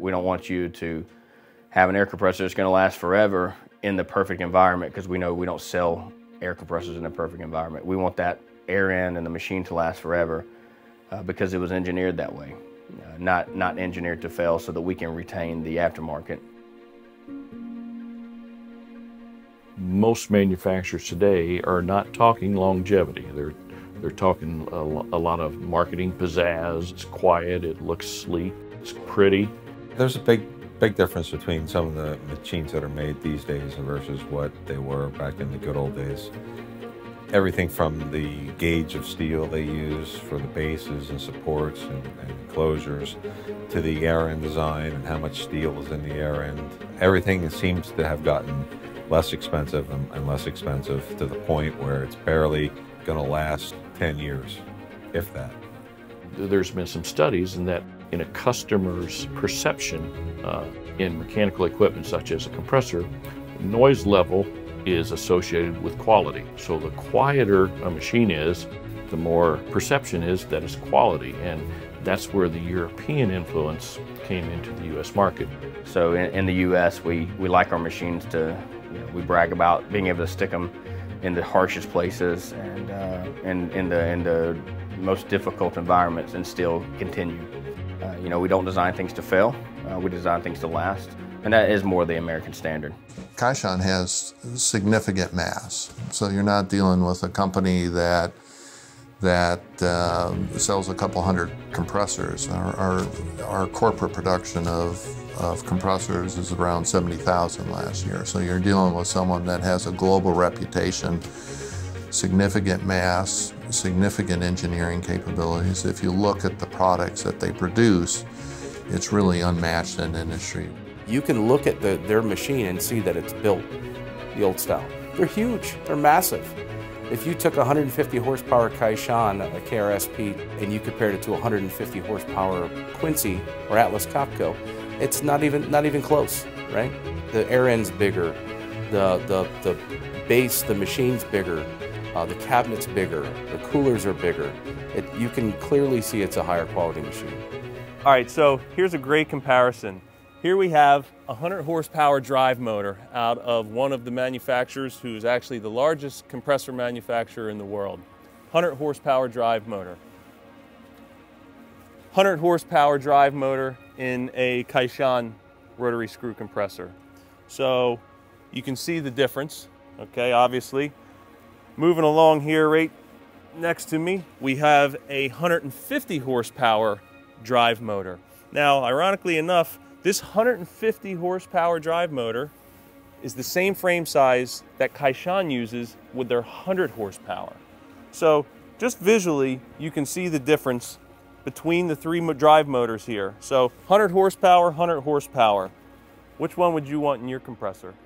We don't want you to have an air compressor that's going to last forever in the perfect environment, because we know we don't sell air compressors in a perfect environment. We want that air in and the machine to last forever because it was engineered that way, not engineered to fail, so that we can retain the aftermarket. Most manufacturers today are not talking longevity. They're talking a lot of marketing pizzazz. It's quiet, it looks sleek, it's pretty. There's a big difference between some of the machines that are made these days versus what they were back in the good old days. Everything from the gauge of steel they use for the bases and supports and enclosures, to the air end design and how much steel is in the air end. Everything seems to have gotten less expensive and less expensive, to the point where it's barely going to last 10 years, if that. There's been some studies in that in a customer's perception in mechanical equipment such as a compressor, noise level is associated with quality. So the quieter a machine is, the more perception is that it's quality, and that's where the European influence came into the U.S. market. So in the U.S., we like our machines to, we brag about being able to stick them in the harshest places and in the most difficult environments and still continue. We don't design things to fail, we design things to last, and that is more the American standard. Kaishan has significant mass, so you're not dealing with a company that sells a couple hundred compressors. Our corporate production of compressors is around 70,000 last year, so you're dealing with someone that has a global reputation, significant mass, significant engineering capabilities. If you look at the products that they produce, it's really unmatched in the industry. You can look at their machine and see that it's built the old style. They're huge, they're massive. If you took a 150 horsepower Kaishan, a KRSP, and you compared it to a 150 horsepower Quincy or Atlas Copco, it's not even close, right? The air end's bigger, the base, the machine's bigger, the cabinet's bigger, the coolers are bigger. You can clearly see it's a higher quality machine. All right, so here's a great comparison. Here we have a 100 horsepower drive motor out of one of the manufacturers who's actually the largest compressor manufacturer in the world. 100 horsepower drive motor. 100 horsepower drive motor in a Kaishan rotary screw compressor. So you can see the difference, okay, obviously. Moving along here right next to me, we have a 150 horsepower drive motor. Now, ironically enough, this 150 horsepower drive motor is the same frame size that Kaishan uses with their 100 horsepower. So just visually, you can see the difference between the three drive motors here. So 100 horsepower, 100 horsepower. Which one would you want in your compressor?